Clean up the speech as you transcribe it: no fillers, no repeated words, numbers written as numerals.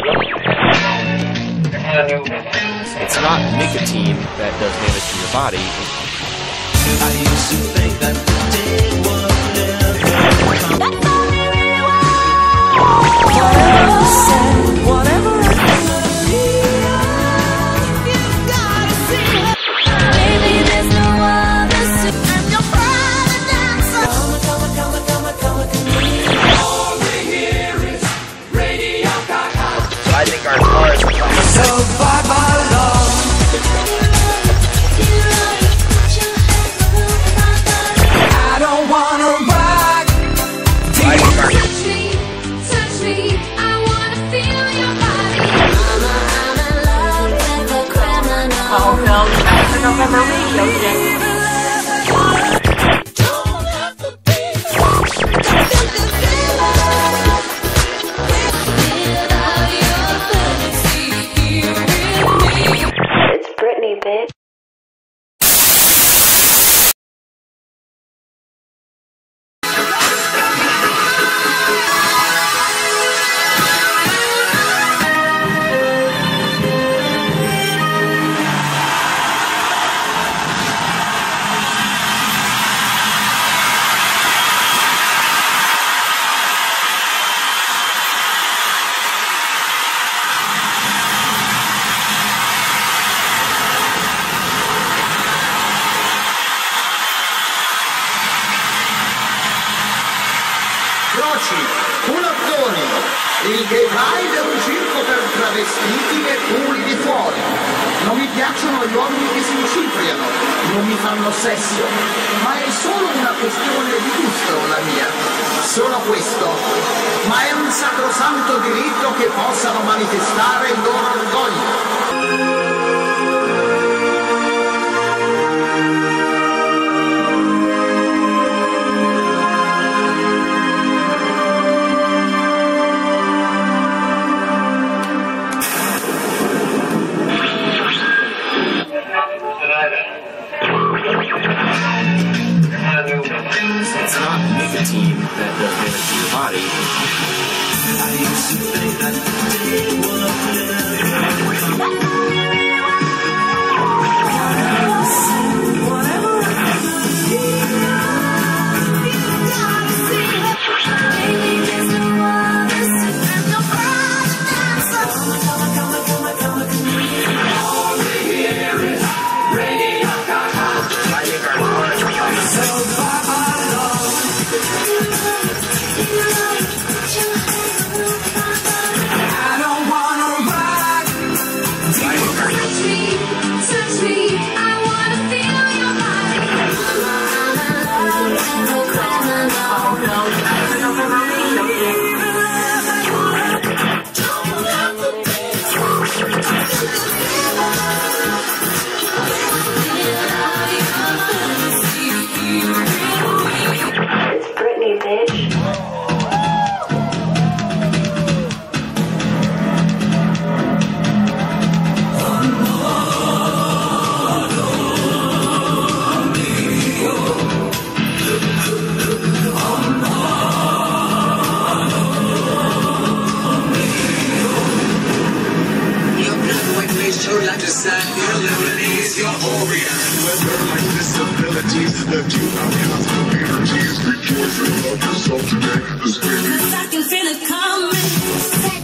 It's not nicotine that does damage to your body. I used to think that the day was never Whatever you say, whatever I you gotta see it. Baby, there's no other suit. I'm your private dancer. Come all we hear is radio gaga. So I think our cars are So bye-bye love. I don't wanna rock. touch me, I wanna feel your body. Mama, I'm in love with a criminal. Oh no, that's the November radio today. Don't have to be. It's Britney, bitch. Croci, culattoni, il gay pride è un circo per travestiti e culi di fuori. Non mi piacciono gli uomini che si incifriano, non mi fanno sesso, ma è solo una questione di gusto la mia. Solo questo, ma è un sacrosanto diritto che possano manifestare il loro orgoglio. It's not nicotine that does damage to your body. I used to think that the day was never all we hear is radio gaga. I think our cars are So bye-bye love. I don't wanna rock. Touch me, I wanna feel your body. I'm in love with a criminal. Oh no, that's the November radio today. It's Britney, bitch. Your black white face showed like the sun. Your Lebanese, your Orient. Weather like disabilities, left you uncomfortable energies. Rejoice and love yourself today. The spirit I can feel it coming.